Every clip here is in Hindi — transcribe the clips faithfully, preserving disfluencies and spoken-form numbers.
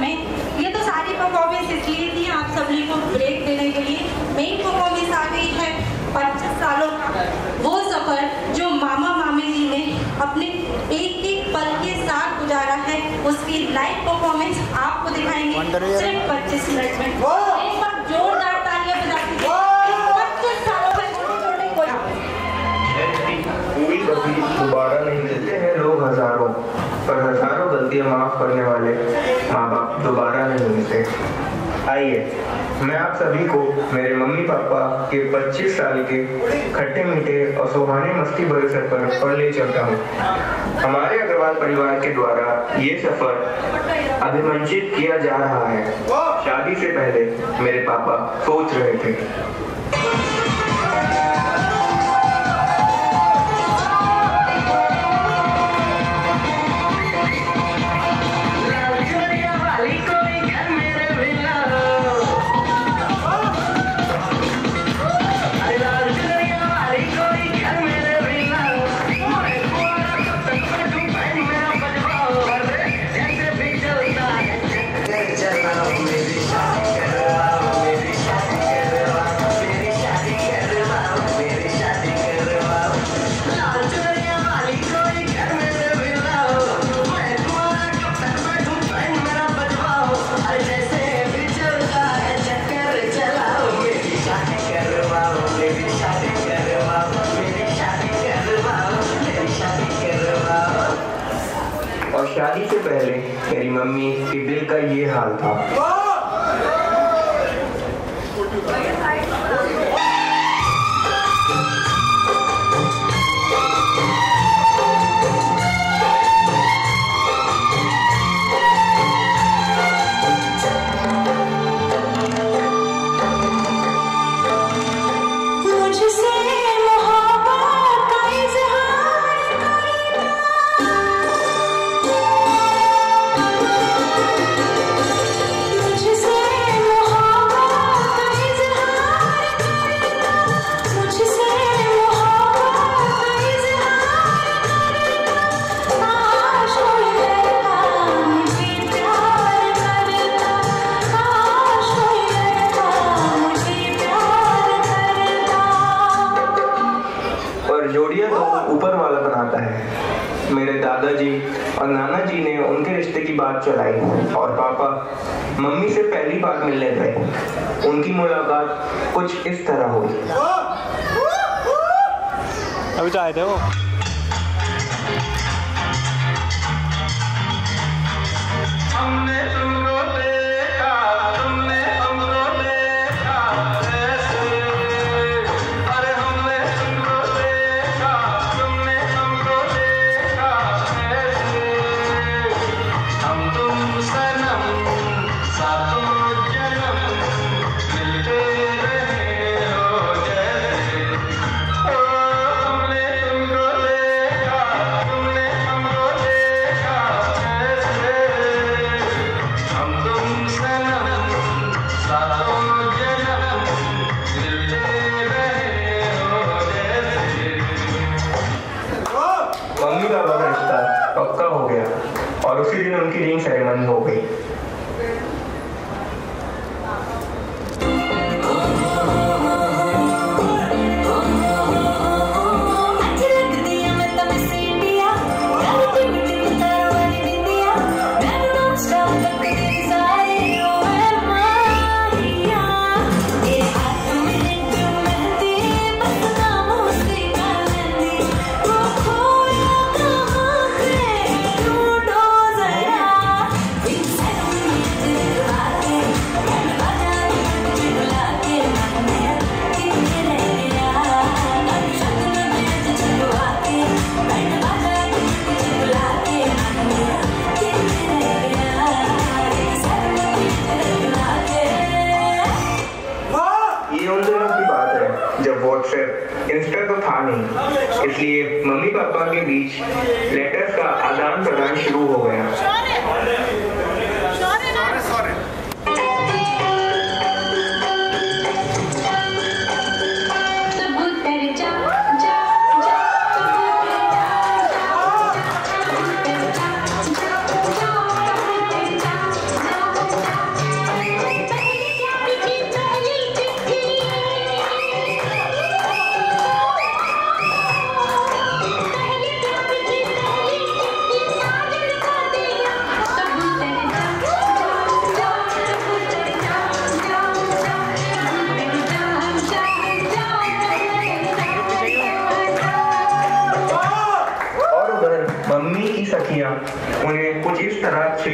में। ये तो सारी परफॉर्मेंस इसलिए थी आप सभी को ब्रेक देने के लिए। मेन परफॉर्मेंस आ गई है पच्चीस सालों का वो सफर जो मामा मामी जी ने अपने एक एक पल के साथ गुजारा है, उसकी लाइव परफॉर्मेंस आपको दिखाएंगे सिर्फ पच्चीस मिनट में। एक बार जोरदार तालियां बजा दीजिए पच्चीस सालों में छोटे छोटे कोई कभी दोबारा नहीं मिलते हैं लोग हजारों, पर हजारों गलतियां माफ करने वाले माँ बाप दोबारा नहीं मिलते। आइए मैं आप सभी को मेरे मम्मी पापा के पच्चीस साल के खट्टे मीठे और सुहाने मस्ती भरे सफर पर ले चलता हूँ। हमारे अग्रवाल परिवार के द्वारा ये सफर अभिमंत्रित किया जा रहा है। शादी से पहले मेरे पापा सोच रहे थे और शादी से पहले मेरी मम्मी के दिल का ये हाल था। जोड़ियां तो ऊपर वाला बनाता है। मेरे दादाजी और नाना जी ने उनके रिश्ते की बात चलाई और पापा मम्मी से पहली बार मिलने गए। उनकी मुलाकात कुछ इस तरह हुई। अभी तो आए थे वो। हमने तुमको देखा, तुमने हमको देखा ऐसे। अरे हमने तुमको देखा, तुमने हमको देखा ऐसे। हम तुम सनम सातों जन्म मिलते रहे हो जैसे। ओ हमने तुमको देखा, तुमने हमको देखा ऐसे। हम तुम सनम सातों जन्म मिलते रहे हो जैसे। मम्मी पापा का रिश्ता पक्का हो गया और उसी दिन उनकी रिंग सेरेमनी हो गई। इंस्टा तो था नहीं, इसलिए मम्मी पापा के बीच लेटर्स का आदान प्रदान शुरू हो गया।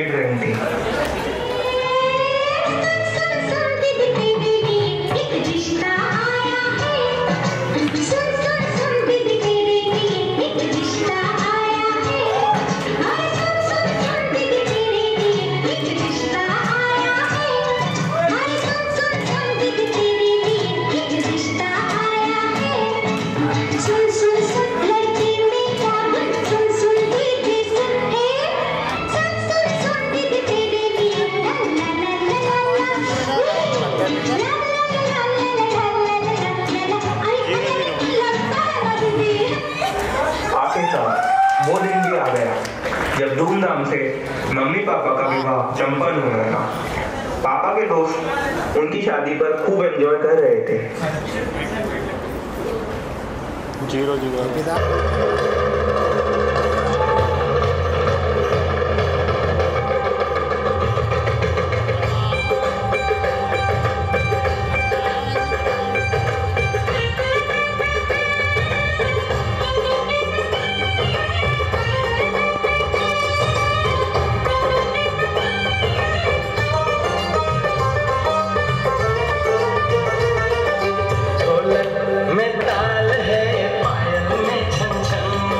खेल रही थी। वो दिन भी आ गया जब धूमधाम से मम्मी पापा का विवाह चंपन होना था। पापा के दोस्त उनकी शादी पर खूब एंजॉय कर रहे थे। जीरो जीरो में ताल है, पायल में छन छन।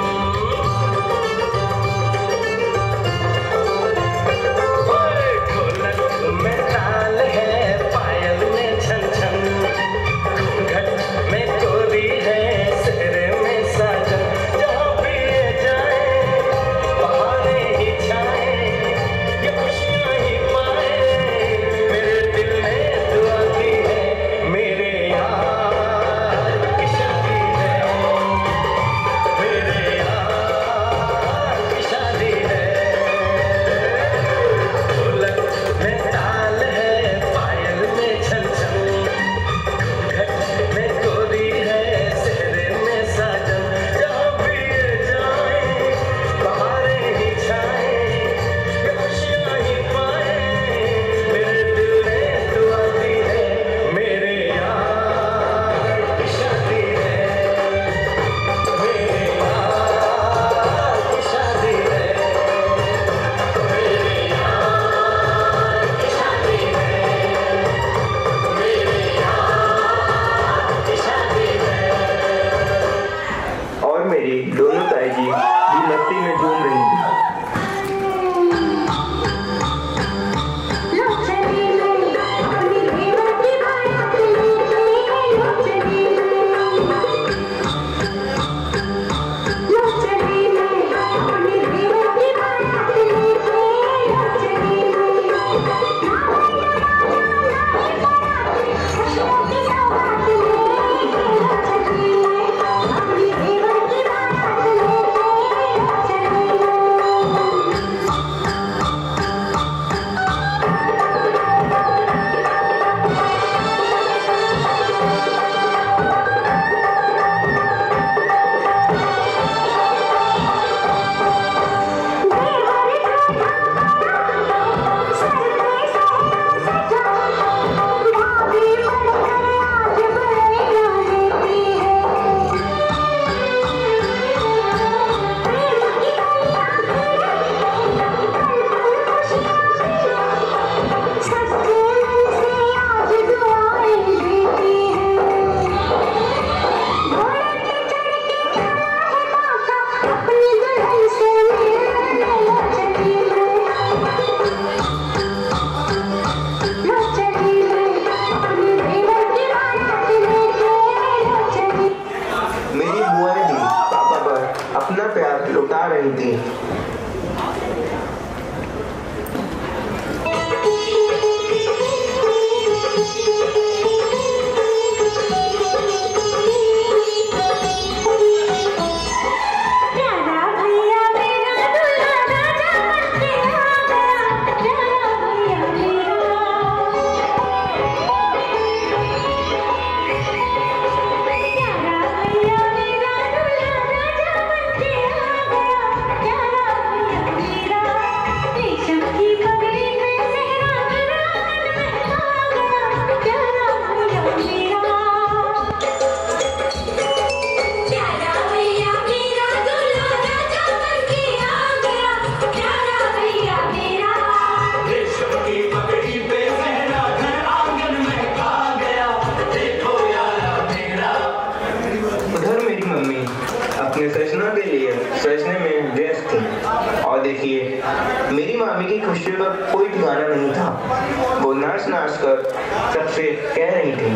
कोई ठिकाना नहीं था। वो नाच नाच कर सबसे कह रही थी,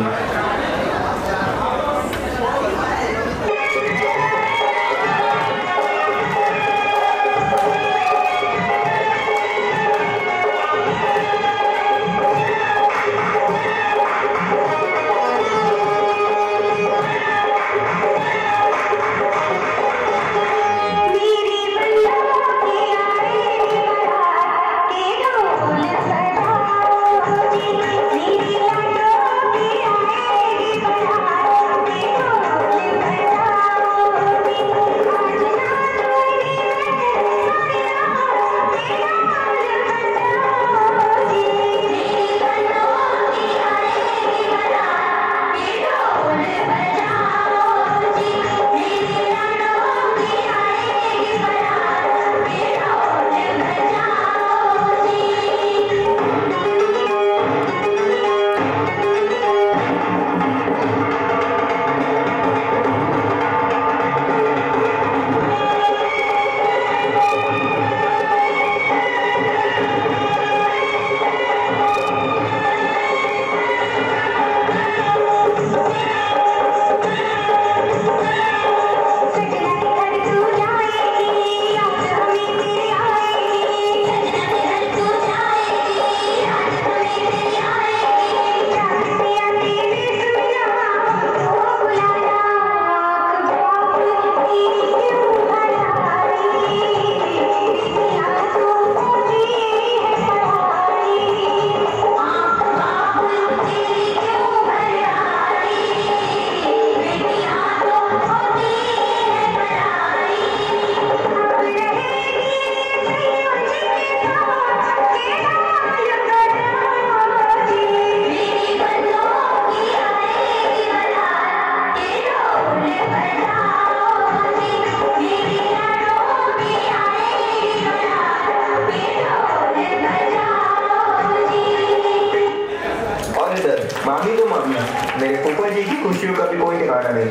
मामी तो मामी, मेरे फूफा जी की खुशियों का भी कोई ठिकाना नहीं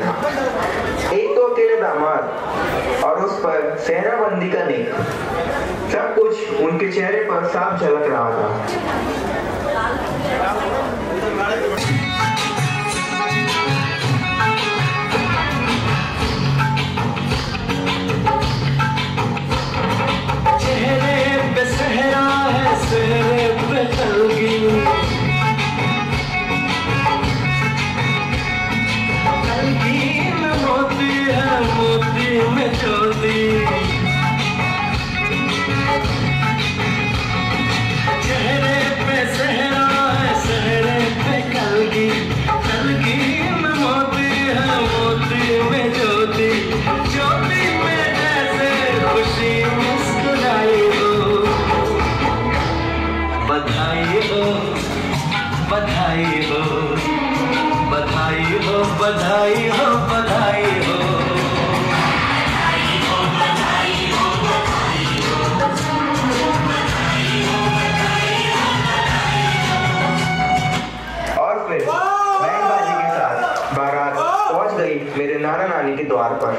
था। एक तो अकेले दामाद और उस पर सेहराबंदी का नेक, सब कुछ उनके चेहरे पर साफ झलक रहा था। चेहरे पे सेहरा है, सेहरे पे तलगी, मोती में चोती, चेहरे पे सेहरा है, सेहरे पे कलगी, कलगी में मोती है, मोती में ज्योति, ज्योति में जैसे खुशी मुस्कुराई हो। बधाई हो, बधाई हो, बधाई हो, बधाई हो, बधाई हो। मेरे नाना नानी के द्वार पर।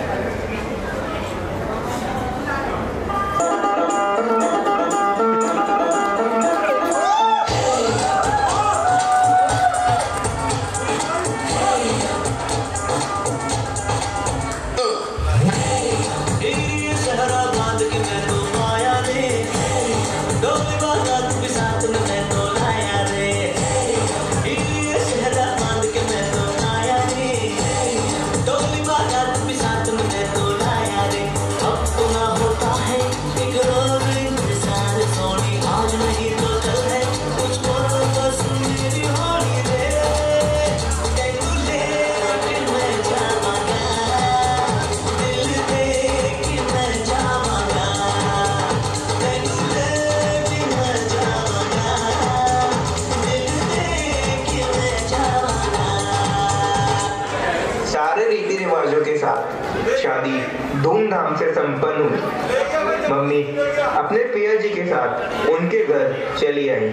शादी धूमधाम से संपन्न हुई। मम्मी अपने पिया जी के साथ उनके घर चली आई।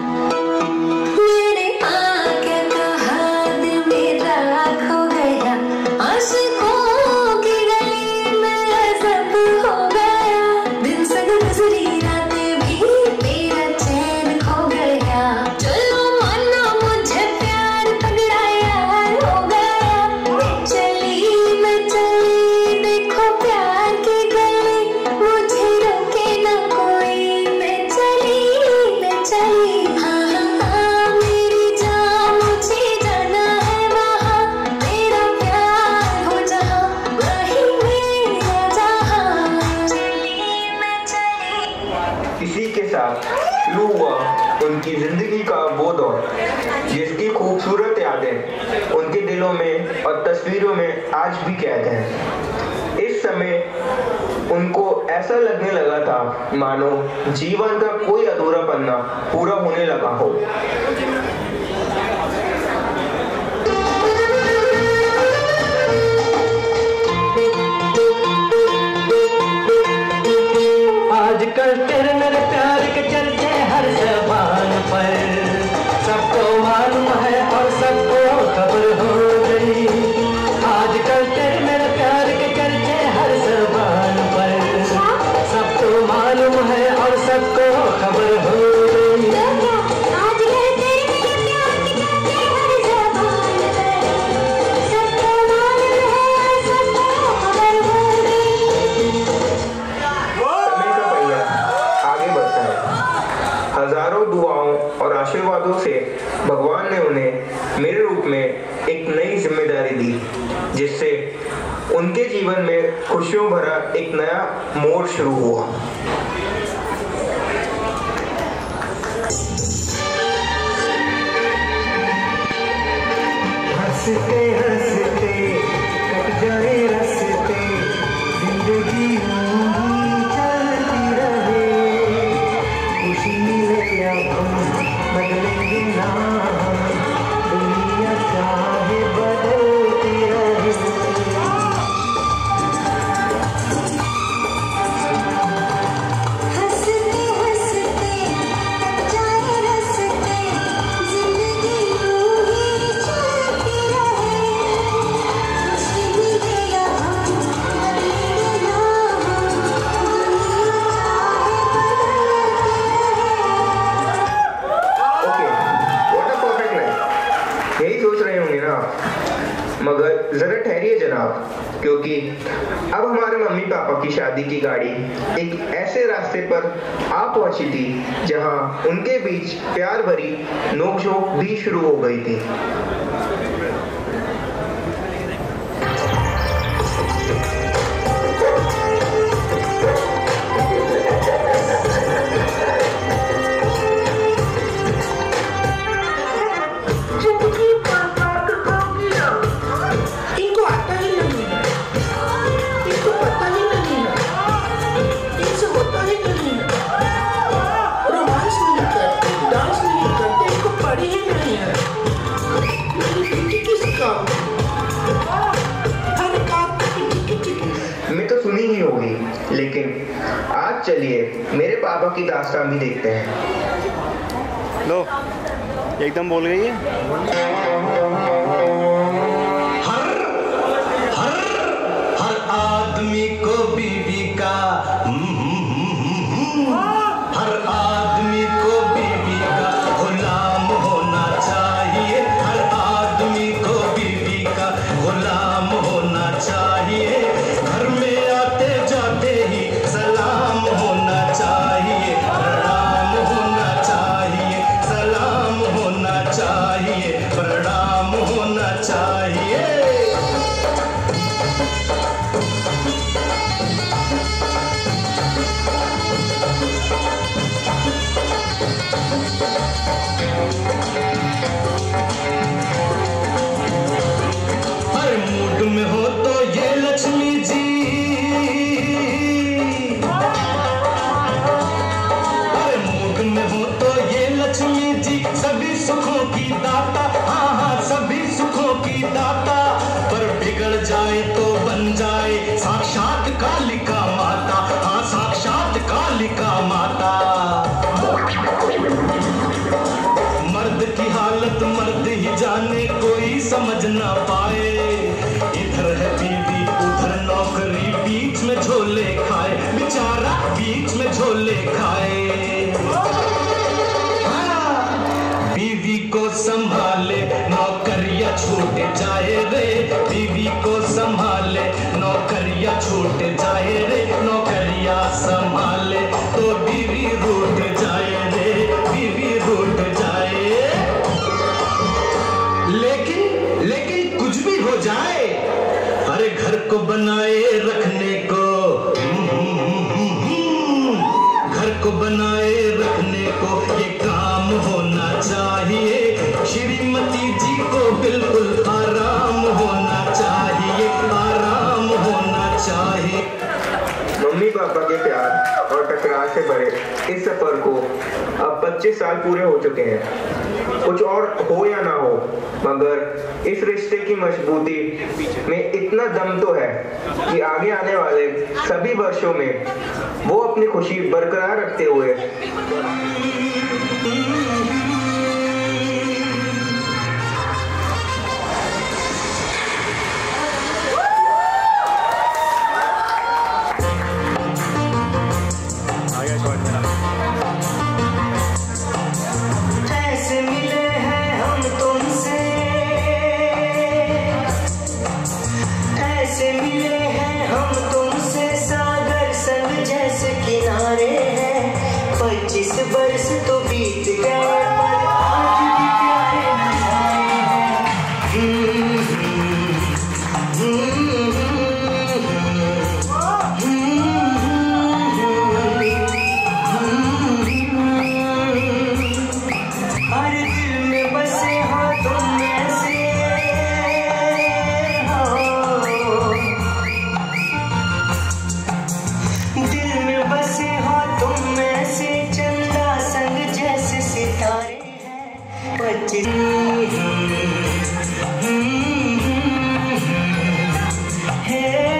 मेरे आगे तो हाथ मेरा खो गया। शुरू हुआ उनकी जिंदगी का वो दौर जिसकी खूबसूरत यादें उनके दिलों में और तस्वीरों में आज भी कैद हैं। इस समय उनको ऐसा लगने लगा था मानो जीवन का कोई अधूरा पन्ना पूरा होने लगा हो। आजकल तेरे मेरे प्यार के चलते हर ज़बान पर सबको मालूम है और सबको खबर हो गई। आजकल तेरे मेरे प्यार के चलते हर ज़बान पर सबको मालूम है और सबको खबर हो गई। हजारों दुआओं और आशीर्वादों से भगवान ने उन्हें मेरे रूप में एक नई जिम्मेदारी दी, जिससे उनके जीवन में खुशियों भरा एक नया मोड़ शुरू हुआ। हंसते हंसते कट जाए रास्ते, जिंदगी यूं चलती रहे, खुशी मिले या गम बदलेंगे ना, दुनिया चाहे बदलती रहे। मगर जरा ठहरिए जनाब, क्योंकि अब हमारे मम्मी पापा की शादी की गाड़ी एक ऐसे रास्ते पर आ पहुंची थी जहां उनके बीच प्यार भरी नोकझोंक भी शुरू हो गई थी। मैं तो सुनी ही होगी, लेकिन आज चलिए मेरे पापा की दास्तान भी देखते हैं। लो, एकदम बोल गई है। हर हर हर आदमी को बीवी का, हर आदमी को बीवी का गुलाम होना चाहिए, हर आदमी को बीवी का गुलाम होना चाहिए, घर में आते जाते ही सलाम होना चाहिए, प्रणाम होना चाहिए, सलाम होना चाहिए, प्रणाम होना चाहिए। हर मूड में हो तो ये लक्ष्मी जी, हर मूड में हो तो ये लक्ष्मी जी सभी सुखों की दाता, हाँ हाँ सभी सुखों की दाता, पर बिगड़ जाए तो बन जाए साक्षात कालिका माता, हाँ साक्षात कालिका माता। मर्द की हालत मर्द ही जाने, कोई समझ ना पाए, इधर है संभाले, नौकरियां छूट जाए रे, नौकरियां संभाले तो बीवी रूठ जाए रे, बीवी रूठ जाए। लेकिन लेकिन कुछ भी हो जाए, अरे घर को बनाए रखने को, घर को बनाए रखने को ये काम होना चाहिए। श्रीमती जी को बिल्कुल आराम होना चाहिए, आराम होना चाहिए। मम्मी पापा के प्यार और टकरार से भरे इस सफर को अब पच्चीस साल पूरे हो चुके हैं। कुछ और हो या ना हो, मगर इस रिश्ते की मजबूती में इतना दम तो है कि आगे आने वाले सभी वर्षों में वो अपनी खुशी बरकरार रखते हुए ऐसे मिले हैं हम तुमसे, ऐसे मिले हैं हम तुमसे, सागर संग जैसे किनारे हैं। पच्चीस बरस तो बीत गए पर आज भी प्यारे नजारे हैं। हम्म, हम्म, हर दिल में बसे हो तुम ऐसे हो, दिल में बसे हो तुम ऐसे, चंदा संग जैसे सितारे हैं। पच्चीस हे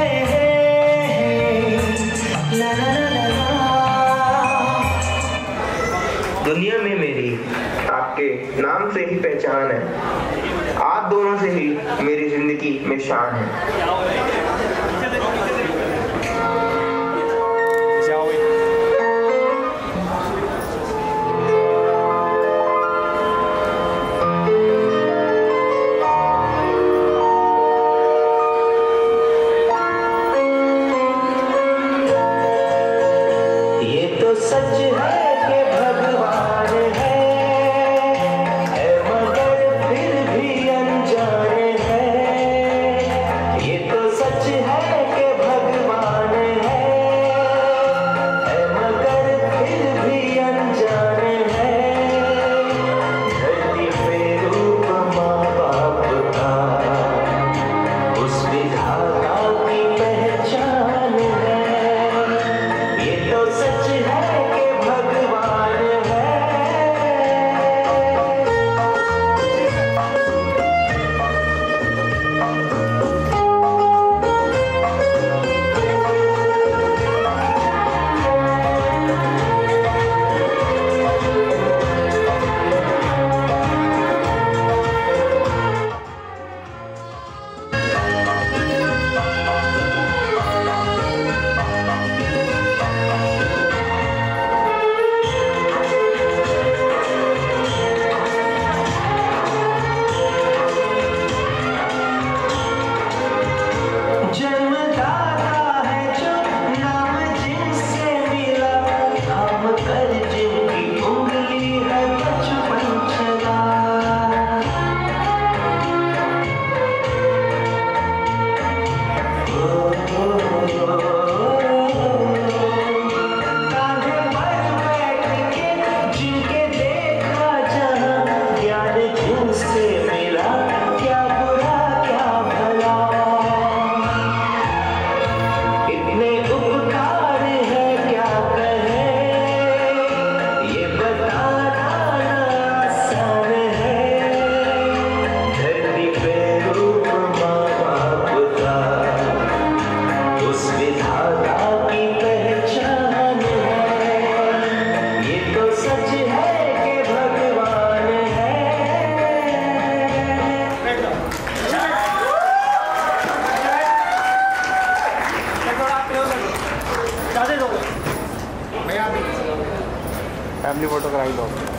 ला ला ला ला। दुनिया में मेरी आपके नाम से ही पहचान है, आप दोनों से ही मेरी जिंदगी में शान है। ये तो सच है कि भगवान है, है मगर फिर भी अनजान है। ये तो सच है कि भगवान है, है मगर फिर भी अनजान है। धरती पे रूप माँ बाप का, उस विधाता की पहचान है। ये तो सच है कि भगवान है। जन्मदाता है जो नाम जिनसे मिला, थाम कर जिनकी उंगली है बचपन चला। कांधे पर बैठ के जिनके देखा जहां, ज्ञान जिनसे मिला, क्या बुरा क्या भला। इतने उपकार है क्या कहें, ये बताना आसान है। धरती पे रूप माँ बाप का, उस विधाता की पहचान है। ये तो सच है कि भगवान है। फैमिली फोटो कराई लो।